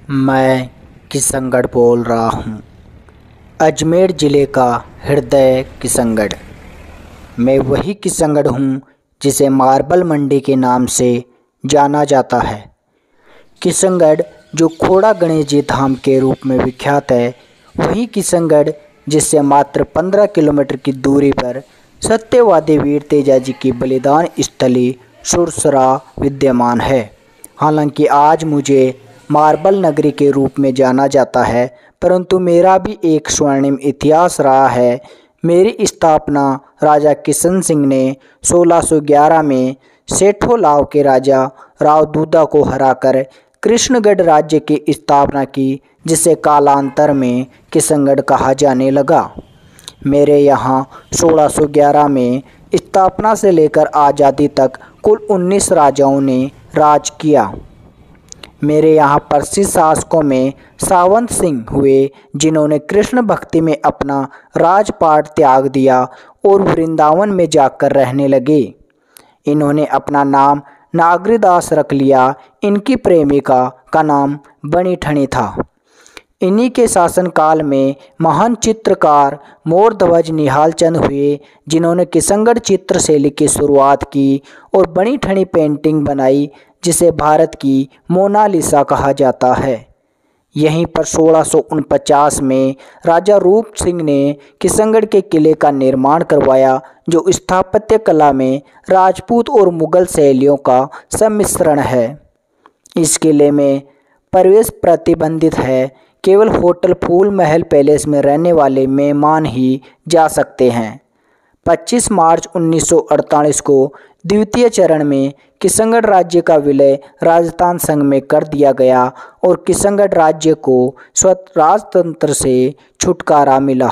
मैं किशनगढ़ बोल रहा हूँ। अजमेर ज़िले का हृदय किशनगढ़। मैं वही किशनगढ़ हूँ जिसे मार्बल मंडी के नाम से जाना जाता है। किशनगढ़ जो खोड़ा गणेश जी धाम के रूप में विख्यात है, वही किशनगढ़ जिससे मात्र 15 किलोमीटर की दूरी पर सत्यवादी वीर तेजाजी की बलिदान स्थली सुरसरा विद्यमान है। हालांकि आज मुझे मार्बल नगरी के रूप में जाना जाता है, परंतु मेरा भी एक स्वर्णिम इतिहास रहा है। मेरी स्थापना राजा किशन सिंह ने 1611 में सेठो लाव के राजा राव दूधा को हराकर कृष्णगढ़ राज्य की स्थापना की, जिसे कालांतर में किशनगढ़ कहा जाने लगा। मेरे यहाँ 1611 में स्थापना से लेकर आज़ादी तक कुल 19 राजाओं ने राज किया। मेरे यहाँ प्रसिद्ध शासकों में सावंत सिंह हुए, जिन्होंने कृष्ण भक्ति में अपना राजपाट त्याग दिया और वृंदावन में जाकर रहने लगे। इन्होंने अपना नाम नागरीदास रख लिया। इनकी प्रेमिका का नाम बनी ठनी था। इन्हीं के शासनकाल में महान चित्रकार मोरध्वज निहाल चंद हुए, जिन्होंने किशनगढ़ चित्र शैली की शुरुआत की और बनी ठनी पेंटिंग बनाई, जिसे भारत की मोनालिसा कहा जाता है। यहीं पर 1649 में राजा रूप सिंह ने किशनगढ़ के किले का निर्माण करवाया, जो स्थापत्य कला में राजपूत और मुगल शैलियों का सम्मिश्रण है। इस किले में प्रवेश प्रतिबंधित है। केवल होटल फूल महल पैलेस में रहने वाले मेहमान ही जा सकते हैं। 25 मार्च 1948 को द्वितीय चरण में किशनगढ़ राज्य का विलय राजस्थान संघ में कर दिया गया और किशनगढ़ राज्य को स्वराजतंत्र से छुटकारा मिला।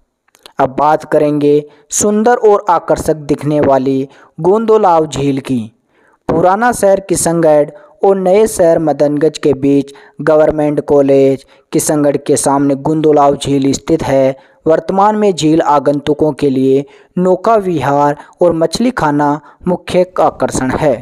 अब बात करेंगे सुंदर और आकर्षक दिखने वाली गोंदोलाव झील की। पुराना शहर किशनगढ़ और नए शहर मदनगंज के बीच गवर्नमेंट कॉलेज किशनगढ़ के सामने गोंदोलाव झील स्थित है। वर्तमान में झील आगंतुकों के लिए नौका विहार और मछली खाना मुख्य आकर्षण है।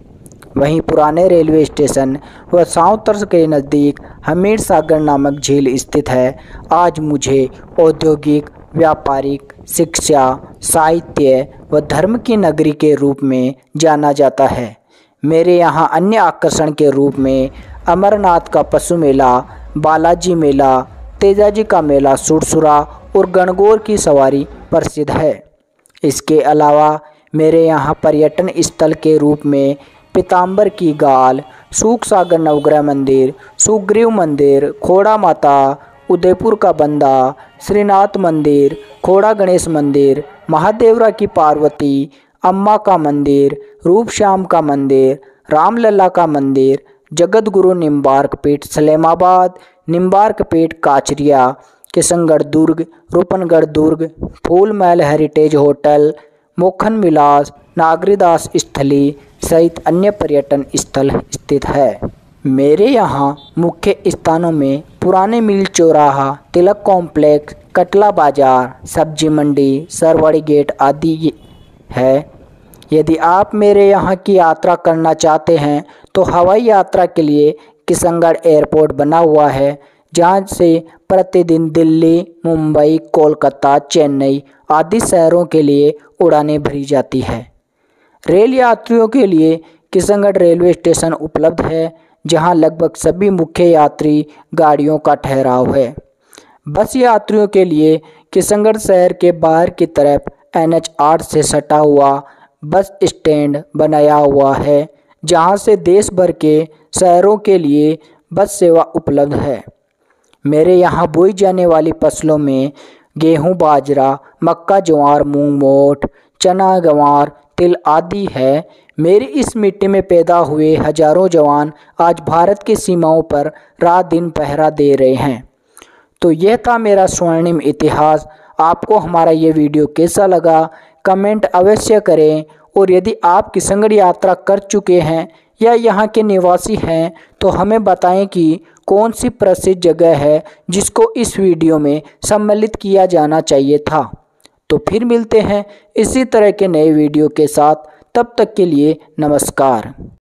वहीं पुराने रेलवे स्टेशन व सांवतर के नज़दीक हमीर सागर नामक झील स्थित है। आज मुझे औद्योगिक, व्यापारिक, शिक्षा, साहित्य व धर्म की नगरी के रूप में जाना जाता है। मेरे यहाँ अन्य आकर्षण के रूप में अमरनाथ का पशु मेला, बालाजी मेला, तेजाजी का मेला सुरसुरा और गणगौर की सवारी प्रसिद्ध है। इसके अलावा मेरे यहाँ पर्यटन स्थल के रूप में पीताम्बर की गाल, सूखसागर नवग्रह मंदिर, सुग्रीव मंदिर, खोड़ा माता, उदयपुर का बंदा, श्रीनाथ मंदिर, खोड़ा गणेश मंदिर, महादेवरा की पार्वती अम्मा का मंदिर, रूपश्याम का मंदिर, रामलला का मंदिर, जगत गुरु निम्बार्क पीठ सलेमाबाद, निम्बार्क पीठ काचरिया, किशनगढ़ दुर्ग, रूपनगढ़ दुर्ग, फूल महल हेरिटेज होटल, मोखन विलास, नागरीदास स्थली सहित अन्य पर्यटन स्थल स्थित है। मेरे यहाँ मुख्य स्थानों में पुराने मिल चौराहा, तिलक कॉम्प्लेक्स, कटला बाजार, सब्जी मंडी, सरवाड़ी गेट आदि है। यदि आप मेरे यहाँ की यात्रा करना चाहते हैं तो हवाई यात्रा के लिए किशनगढ़ एयरपोर्ट बना हुआ है, जहाँ से प्रतिदिन दिल्ली, मुंबई, कोलकाता, चेन्नई आदि शहरों के लिए उड़ानें भरी जाती है। रेल यात्रियों के लिए किशनगढ़ रेलवे स्टेशन उपलब्ध है, जहाँ लगभग सभी मुख्य यात्री गाड़ियों का ठहराव है। बस यात्रियों के लिए किशनगढ़ शहर के बाहर की तरफ NH 8 से सटा हुआ बस स्टैंड बनाया हुआ है, जहां से देश भर के शहरों के लिए बस सेवा उपलब्ध है। मेरे यहाँ बोई जाने वाली फसलों में गेहूं, बाजरा, मक्का, ज्वार, मूंग, मोठ, चना, गंवार, तिल आदि है। मेरी इस मिट्टी में पैदा हुए हजारों जवान आज भारत की सीमाओं पर रात दिन पहरा दे रहे हैं। तो यह था मेरा स्वर्णिम इतिहास। आपको हमारा ये वीडियो कैसा लगा, कमेंट अवश्य करें। और यदि आप किशनगढ़ यात्रा कर चुके हैं या यहाँ के निवासी हैं तो हमें बताएं कि कौन सी प्रसिद्ध जगह है जिसको इस वीडियो में सम्मिलित किया जाना चाहिए था। तो फिर मिलते हैं इसी तरह के नए वीडियो के साथ। तब तक के लिए नमस्कार।